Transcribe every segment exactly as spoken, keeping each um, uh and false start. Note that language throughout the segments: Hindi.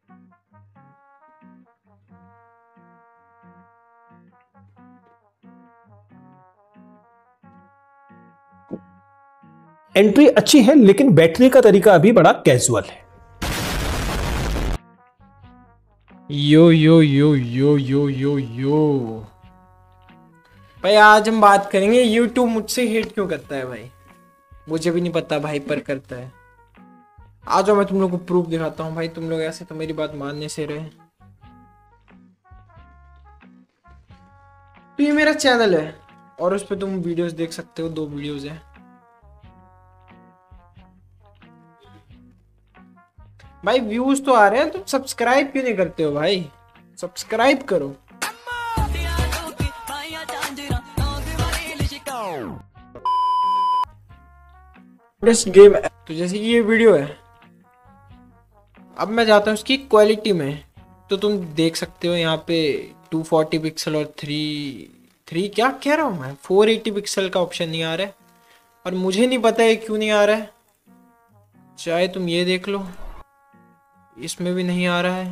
एंट्री अच्छी है लेकिन बैठने का तरीका अभी बड़ा कैजुअल है। यो यो यो यो यो यो यो भाई, आज हम बात करेंगे यूट्यूब मुझसे हेट क्यों करता है भाई। मुझे भी नहीं पता भाई, पर करता है। आ जाओ, मैं तुम लोग को प्रूफ दिखाता हूँ भाई। तुम लोग ऐसे तो मेरी बात मानने से रहे। तो ये मेरा चैनल है और उस पर तुम वीडियोस देख सकते हो। दो वीडियोस है भाई। व्यूज तो आ रहे हैं, तुम सब्सक्राइब क्यों नहीं करते हो भाई? सब्सक्राइब करो। गेम तो जैसे कि ये वीडियो है, अब मैं जाता हूँ उसकी क्वालिटी में, तो तुम देख सकते हो यहाँ पे टू फोर्टी पिक्सल और थ्री थ्री क्या कह रहा हूँ मैं, फोर एटी पिक्सल का ऑप्शन नहीं आ रहा है। और मुझे नहीं पता है क्यों नहीं आ रहा है। चाहे तुम ये देख लो, इसमें भी नहीं आ रहा है।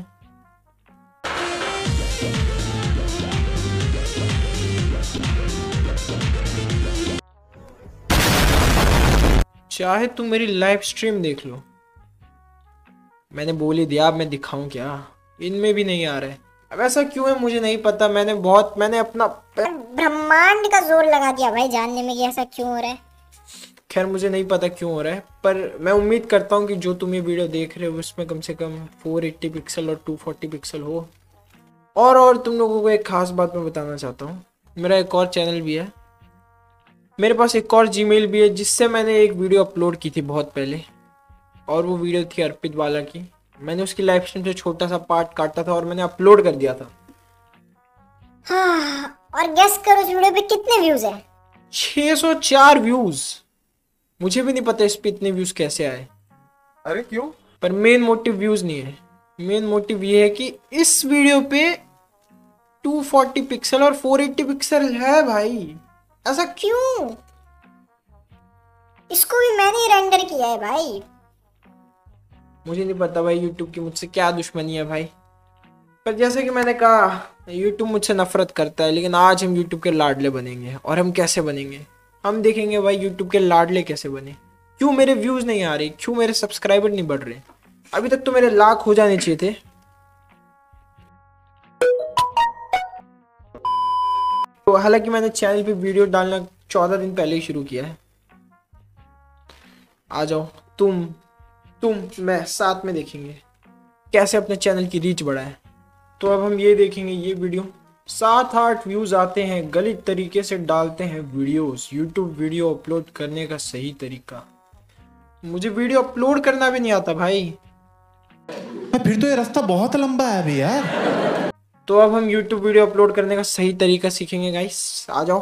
चाहे तुम मेरी लाइव स्ट्रीम देख लो, मैंने बोल ही दिया। अब मैं दिखाऊं क्या? इनमें भी नहीं आ रहा है। अब ऐसा क्यों है मुझे नहीं पता। मैंने बहुत मैंने अपना ब्रह्मांड का जोर लगा दिया भाई जानने में कि ऐसा क्यों हो रहा है। खैर मुझे नहीं पता क्यों हो रहा है, पर मैं उम्मीद करता हूँ कि जो तुम ये वीडियो देख रहे हो उसमें कम से कम फोर एटी पिक्सल और टू फोर्टी पिक्सल हो। और और तुम लोगों को एक खास बात मैं बताना चाहता हूँ, मेरा एक और चैनल भी है। मेरे पास एक और जीमेल भी है जिससे मैंने एक वीडियो अपलोड की थी बहुत पहले, और वो वीडियो थी अर्पित वाला की। मैंने उसकी लाइव स्ट्रीम से छोटा सा पार्ट काटा था और मैंने अपलोड कर दिया था। हाँ, और गेस करो उस वीडियो पे कितने व्यूज है? छह सौ चार व्यूज। मुझे भी नहीं पता इस पे इतने व्यूज कैसे आए। अरे क्यों? पर मेन मोटिव व्यूज नहीं है। मेन मोटिव ये है कि इस वीडियो पे टू फोर्टी पिक्सल और फोर एटी पिक्सल है भाई। ऐसा क्यों? इसको भी मैंने ही रेंडर किया है भाई। मुझे नहीं पता भाई यूट्यूब की मुझसे क्या दुश्मनी है भाई। पर जैसे कि मैंने कहा, यूट्यूब मुझसे नफरत करता है, लेकिन आज हम यूट्यूब के लाडले बनेंगे। और हम कैसे बनेंगे? हम देखेंगे भाई यूट्यूब के लाडले कैसे बने। क्यों मेरे व्यूज नहीं आ रहे, क्यों मेरे सब्सक्राइबर नहीं बढ़ रहे? अभी तक तो मेरे लाख हो जाने चाहिए थे। तो हालांकि मैंने चैनल पे वीडियो डालना चौदह दिन पहले ही शुरू किया है। आ जाओ तुम तुम मैं साथ में देखेंगे कैसे अपने चैनल की रीच बढ़ाए। तो अब हम ये देखेंगे ये वीडियो। सात आठ व्यूज आते हैं, गलत तरीके से डालते हैं वीडियोस। यूट्यूब वीडियो अपलोड करने का सही तरीका। मुझे वीडियो अपलोड करना भी नहीं आता भाई। फिर तो ये रास्ता बहुत लंबा है अभी यार। तो अब हम यूट्यूब वीडियो अपलोड करने का सही तरीका सीखेंगे गाइस। आ जाओ।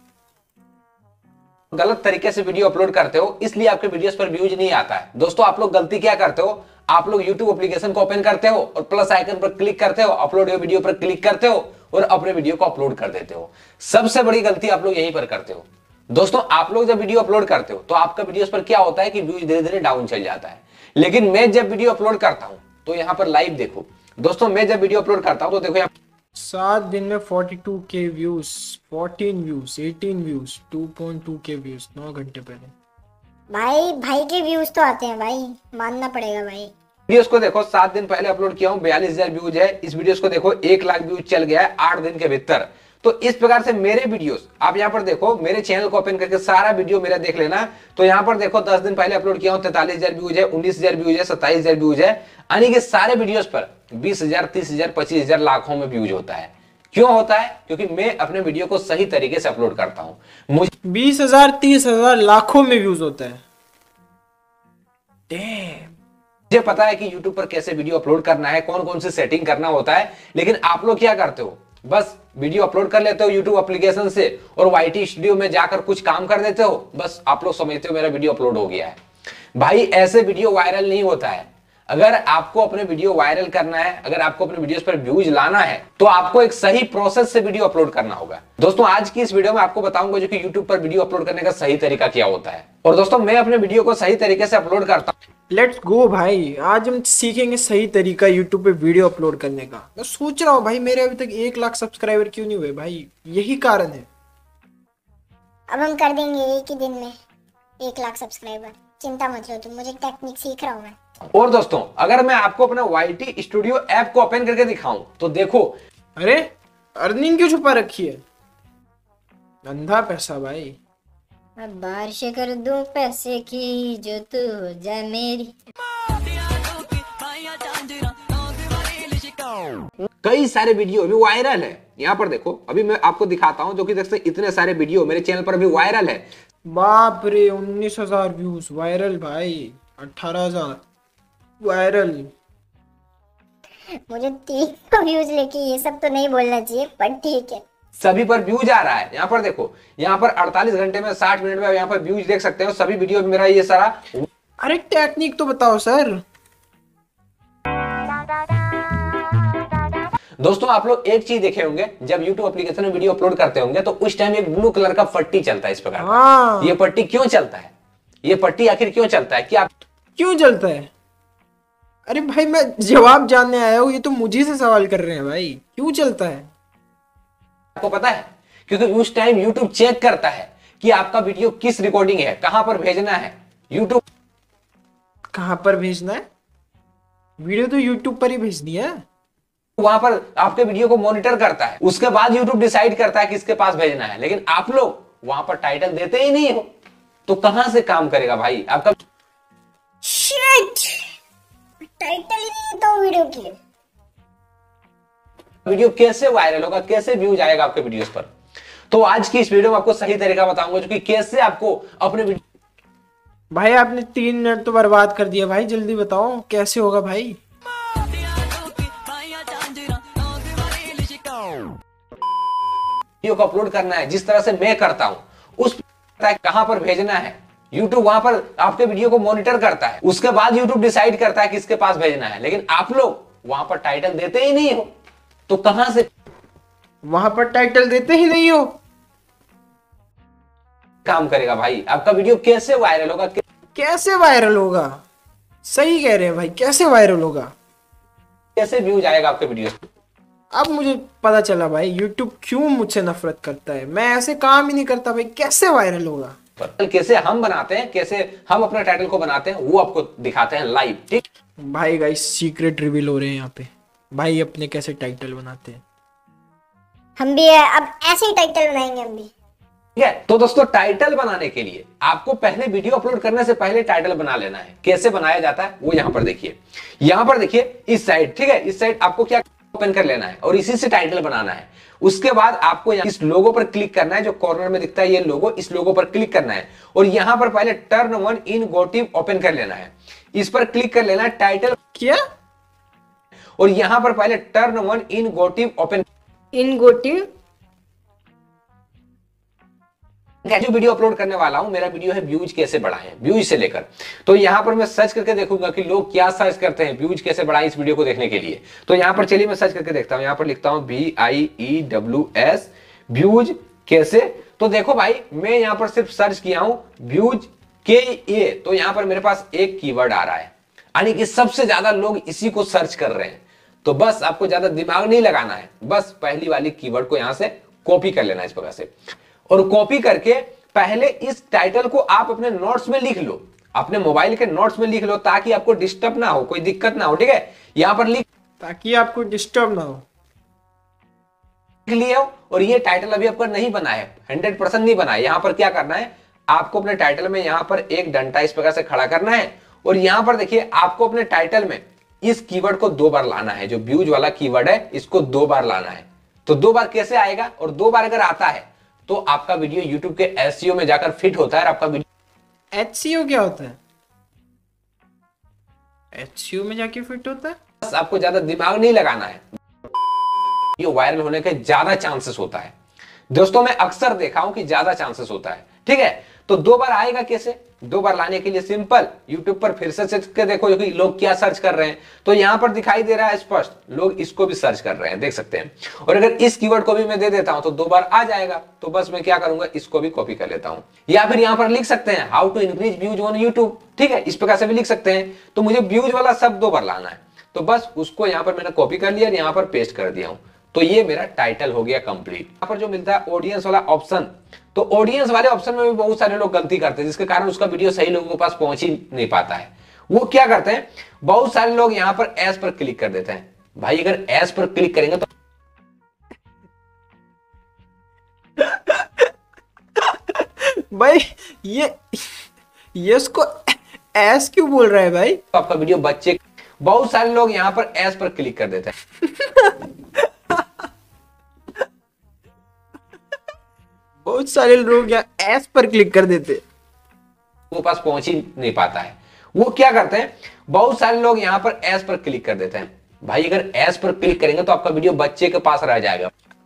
गलत तरीके से वीडियो अपलोड करते हो इसलिए आपके वीडियोस पर व्यूज नहीं आता है। दोस्तों आप लोग गलती क्या करते हो, आप लोग YouTube एप्लीकेशन को ओपन करते हो और प्लस आइकन पर क्लिक करते हो, अपलोड योर वीडियो पर क्लिक करते हो और अपने वीडियो को अपलोड कर देते हो। सबसे बड़ी गलती आप लोग यहीं पर करते हो। दोस्तों आप लोग जब वीडियो अपलोड करते हो तो आपका वीडियोस पर क्या होता है कि व्यूज धीरे धीरे डाउन चल जाता है। लेकिन मैं जब वीडियो अपलोड करता हूं तो यहां पर लाइव देखो। दोस्तों मैं जब वीडियो अपलोड करता हूं तो देखो सात दिन में फोर्टी टू के views, fourteen views, eighteen views, two point two के व्यूज नौ घंटे पहले। भाई भाई के व्यूज तो आते हैं भाई, मानना पड़ेगा भाई। वीडियोस को देखो, सात दिन पहले अपलोड किया हूं, बयालीस हजार व्यूज है। इस वीडियोस को देखो एक लाख व्यूज चल गया है आठ दिन के भीतर। तो इस प्रकार से मेरे वीडियोस, आप यहाँ पर देखो, मेरे चैनल को ओपन करके सारा वीडियो मेरा देख लेना। तो यहाँ पर देखो दस दिन पहले अपलोड किया हूँ, तैतालीस हजार व्यूज है, उन्नीस हजार व्यूज है, सत्ताईस हजार व्यूज है। यानी कि सारे वीडियोस पर बीस हजार, तीस हजार, पच्चीस हजार, लाखों में व्यूज होता है। क्यों होता है? क्योंकि मैं अपने वीडियो को सही तरीके से अपलोड करता हूं। मुझे बीस हजार, तीस हजार, लाखों में व्यूज होता है। डैम। मुझे पता है कि YouTube पर कैसे वीडियो अपलोड करना है, कौन कौन सी सेटिंग करना होता है। लेकिन आप लोग क्या करते हो, बस वीडियो अपलोड कर लेते हो YouTube एप्लीकेशन से और वाईटी स्टूडियो में जाकर कुछ काम कर देते हो। बस आप लोग समझते हो मेरा वीडियो अपलोड हो गया है। भाई ऐसे वीडियो वायरल नहीं होता है। अगर आपको अपने वीडियो वायरल करना है, अगर आपको अपने वीडियोस पर व्यूज लाना है, तो आपको एक सही प्रोसेस से वीडियो अपलोड करना होगा। दोस्तों आज की इस वीडियो में आपको बताऊंगा जो कि YouTube पर वीडियो अपलोड करने का सही तरीका क्या होता है। और दोस्तों मैं अपने वीडियो को सही तरीके से अपलोड करता हूं लेट्स गो भाई, आज हम सीखेंगे सही तरीका यूट्यूब पे वीडियो अपलोड करने का। मैं सोच रहा हूँ भाई, मेरे अभी तक एक लाख सब्सक्राइबर क्यों नहीं हुए भाई, यही कारण है। अब हम कर देंगे एक ही दिन में एक लाख सब्सक्राइबर, चिंता मत लो तुम, मुझे टेक्निक सीख रहा हूँ मैं। और दोस्तों अगर मैं आपको अपना वाई टी स्टूडियो ऐप को ओपन करके दिखाऊं तो देखो, अरे अर्निंग क्यों छुपा रखी है, अंधा पैसा भाई। अब बारिश कर दूं पैसे की जो तू हो जाए मेरी। कई सारे वीडियो अभी वायरल है, यहाँ पर देखो अभी मैं आपको दिखाता हूँ, जो कि देख सकते इतने सारे वीडियो मेरे चैनल पर अभी वायरल है। बाप रे, उन्नीस हजार व्यूज वायरल भाई, अठारह हजार वायरल। मुझे तीन सौ व्यूज लेके ये सब तो नहीं बोलना चाहिए, पर ठीक है। सभी पर व्यूज आ रहा है, यहाँ पर देखो, यहाँ पर अड़तालीस घंटे में साठ मिनट में यहाँ पर व्यूज देख सकते हो सभी वीडियो में मेरा ये सारा। अरे टेक्निक तो बताओ सर। दोस्तों आप लोग एक चीज देखे होंगे, जब YouTube एप्लीकेशन में वीडियो अपलोड करते होंगे तो उस टाइम एक ब्लू कलर का पट्टी चलता है इस प्रकार। हाँ। ये पट्टी क्यों चलता है, ये पट्टी आखिर क्यों चलता है, क्या क्यों चलता है? अरे भाई मैं जवाब जानने आया हूँ, ये तो मुझे से सवाल कर रहे हैं भाई, क्यों चलता है? आपको पता है? क्योंकि उस टाइम YouTube चेक करता है कि आपका वीडियो किस रिकॉर्डिंग है, कहां पर भेजना है। YouTube कहां पर भेजना है? वीडियो तो YouTube पर ही भेजनी है। वहां पर आपके वीडियो को मॉनिटर करता है, उसके बाद YouTube डिसाइड करता है किसके पास भेजना है। लेकिन आप लोग वहां पर टाइटल देते ही नहीं हो, तो कहां से काम करेगा भाई आपका? शिट, टाइटल ही नहीं तो वीडियो की। वीडियो कैसे वायरल होगा, कैसे व्यूज आएगा आपके वीडियोस पर? तो आज की इस वीडियो में आपको सही तरीका बताऊंगा, जो कि कैसे आपको अपने वीडियो। भाई आपने तीन मिनट तो बर्बाद कर दिया भाई, जल्दी बताओ कैसे होगा भाई। वीडियो को अपलोड करना है जिस तरह से मैं करता हूं, उस कहां पर भेजना है, YouTube वहां पर आपके वीडियो को मॉनिटर करता है, उसके बाद YouTube डिसाइड करता है किसके पास भेजना है। लेकिन आप लोग वहां पर टाइटल देते ही नहीं हो, तो कहां से वहां पर टाइटल देते ही नहीं हो, काम करेगा भाई आपका वीडियो? कैसे वायरल होगा, कैसे वायरल होगा? सही कह रहे हैं भाई, कैसे वायरल होगा, कैसे व्यूज आएगा आपके वीडियो? अब मुझे पता चला भाई YouTube क्यों मुझसे नफरत करता है। मैं ऐसे काम ही नहीं करता भाई, कैसे वायरल होगा? कैसे हम बनाते हैं, कैसे हम अपने टाइटल को बनाते हैं, वो आपको दिखाते हैं लाइव। ठीक भाई गाइस सीक्रेट रिवील हो रहे हैं यहाँ पे, भाई अपने कैसे टाइटल बनाते हैं। हम भी अब ऐसे ही टाइटल बनाएंगे हम भी। ठीक है, तो दोस्तों टाइटल बनाने के लिए आपको पहले वीडियो अपलोड करने से पहले टाइटल बना लेना है। कैसे बनाया जाता है वो यहाँ पर देखिए, यहाँ पर देखिए इस साइड, ठीक है, इस साइड आपको क्या ओपन कर लेना है और इसी से टाइटल बनाना है। उसके बाद आपको इस लोगो पर क्लिक करना है, जो कॉर्नर में दिखता है ये लोगो, इस लोगो पर क्लिक करना है और यहां पर पहले turn on incognito open कर लेना है। इस पर क्लिक कर लेना है, टाइटल क्या, और यहां पर पहले turn on incognito open incognito. जो वीडियो अपलोड करने वाला हूं, मेरा वीडियो है व्यूज कैसे बढ़ाएं, व्यूज से लेकर। तो यहां पर मैं सर्च करके देखूंगा कि लोग क्या सर्च करते हैं व्यूज कैसे बढ़ाएं इस वीडियो को देखने के लिए। तो यहां पर चलिए मैं सर्च करके देखता हूं, यहां पर लिखता हूं V I E W S views कैसे। तो देखो भाई मैं यहां पर सिर्फ सर्च किया हूं व्यूज के ए, तो यहां पर मेरे पास एक कीवर्ड आ रहा है, यानी कि सबसे ज्यादा लोग इसी को सर्च कर रहे हैं। तो बस आपको ज्यादा दिमाग नहीं लगाना है, बस पहली वाली कीवर्ड को यहां से कॉपी कर लेना है इस प्रकार से, और कॉपी करके पहले इस टाइटल को आप अपने नोट्स में लिख लो, अपने मोबाइल के नोट्स में लिख लो, ताकि आपको डिस्टर्ब ना हो, कोई दिक्कत ना हो। ठीक है, यहां पर लिख, ताकि आपको डिस्टर्ब ना हो, लिख लिया। और ये टाइटल अभी आपका नहीं बना है, हंड्रेड परसेंट नहीं बना है। यहां पर क्या करना है, आपको अपने टाइटल में यहां पर एक डंडा इस प्रकार से खड़ा करना है और यहां पर देखिए आपको अपने टाइटल में इस कीवर्ड को दो बार लाना है, जो व्यूज वाला कीवर्ड है इसको दो बार लाना है। तो दो बार कैसे आएगा, और दो बार अगर आता है तो आपका वीडियो YouTube के एसईओ में जाकर फिट होता है और आपका वीडियो। एचसीओ क्या होता है? एचसीओ में जाके फिट होता है। बस आपको ज्यादा दिमाग नहीं लगाना है, ये वायरल होने के ज्यादा चांसेस होता है। दोस्तों मैं अक्सर देखा हूं कि ज्यादा चांसेस होता है। ठीक है, तो दो बार आएगा कैसे, दो बार लाने के लिए सिंपल यूट्यूब पर फिर से सर्च के देखो कि लोग क्या सर्च कर रहे हैं, तो यहाँ पर दिखाई दे रहा है स्पष्ट, लोग इसको भी सर्च कर रहे हैं, देख सकते हैं। और अगर इस कीवर्ड को भी मैं दे देता हूं तो दो बार आ जाएगा, तो बस मैं क्या करूंगा, इसको भी कॉपी कर लेता हूं। या फिर यहाँ पर लिख सकते हैं how to increase views on YouTube, ठीक है, इस प्रकार से भी लिख सकते हैं। तो मुझे व्यूज वाला शब्द दो बार लाना है, तो बस उसको यहाँ पर मैंने कॉपी कर लिया और यहाँ पर पेस्ट कर दिया हूं, तो ये मेरा टाइटल हो गया कंप्लीट। यहाँ पर जो मिलता है ऑडियंस वाला ऑप्शन, तो ऑडियंस वाले ऑप्शन में भी बहुत सारे लोग गलती करते हैं, जिसके कारण उसका वीडियो सही लोगों के पास पहुंच ही नहीं पाता है। वो क्या करते हैं, बहुत सारे लोग यहाँ पर एस पर क्लिक कर देते हैं। भाई अगर एस पर क्लिक करेंगे तो भाई ये ये उसको एस क्यों बोल रहा है भाई? तो आपका वीडियो बच्चे, बहुत सारे लोग यहाँ पर एस पर क्लिक कर देते हैं। बहुत सारे लोग यहाँ एस पर क्लिक कर देते, वो पास पहुंच ही नहीं पाता है। वो क्या करते हैं, बहुत सारे लोग यहाँ पर एस पर क्लिक कर देते हैं। भाई अगर एस पर क्लिक करेंगे तो आपका वीडियो बच्चे के पास रह जाएगा।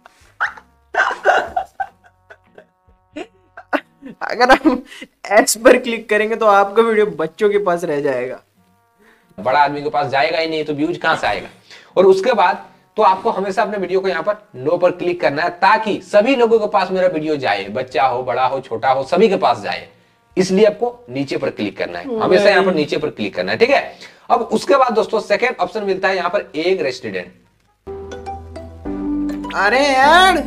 अगर हम एस पर क्लिक करेंगे तो आपका वीडियो बच्चों के पास रह जाएगा, बड़ा आदमी के पास जाएगा ही नहीं, तो व्यूज कहां से आएगा। और उसके बाद तो आपको हमेशा अपने वीडियो को यहाँ पर नो पर क्लिक करना है, ताकि सभी लोगों के पास मेरा वीडियो जाए, बच्चा हो, बड़ा हो, छोटा हो, सभी के पास जाए। इसलिए आपको नीचे पर क्लिक करना है, हमेशा यहाँ पर नीचे पर क्लिक करना है, ठीक है। अब उसके बाद दोस्तों सेकेंड ऑप्शन मिलता है यहाँ पर एक रेस्टोरेंट। अरे यार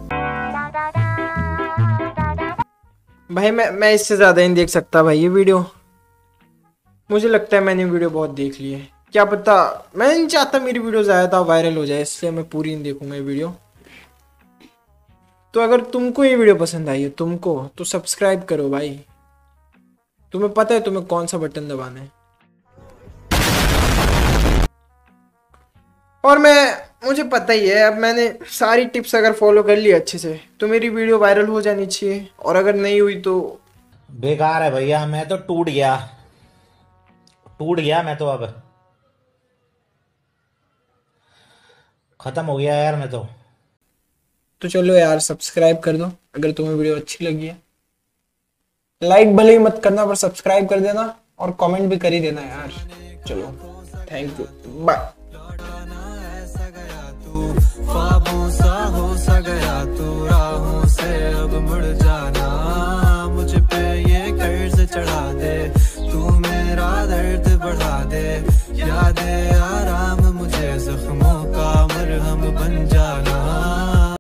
भाई मैं मैं इससे ज्यादा नहीं देख सकता भाई ये वीडियो। मुझे लगता है मैंने वीडियो बहुत देख ली है, क्या पता, मैं नहीं चाहता मेरी वीडियो ज्यादा वायरल हो जाए, इसलिए मैं पूरी नहीं देखूंगा ये वीडियो। तो अगर तुमको ये वीडियो पसंद आई है तुमको, तो सब्सक्राइब करो भाई। तुम्हें पता है तुम्हें कौन सा बटन दबाना है। और मैं मुझे पता ही है, अब मैंने सारी टिप्स अगर फॉलो कर ली अच्छे से तो मेरी वीडियो वायरल हो जानी चाहिए, और अगर नहीं हुई तो बेकार है भैया, मैं तो टूट गया टूट गया मैं तो, अब खत्म हो गया यार मैं तो। तो चलो यार सब्सक्राइब कर दो अगर तुम्हें वीडियो अच्छी लगी है। लाइक भले ही मत करना पर सब्सक्राइब कर देना, और कमेंट भी कर ही देना यार। चलो थैंक यू, बाय।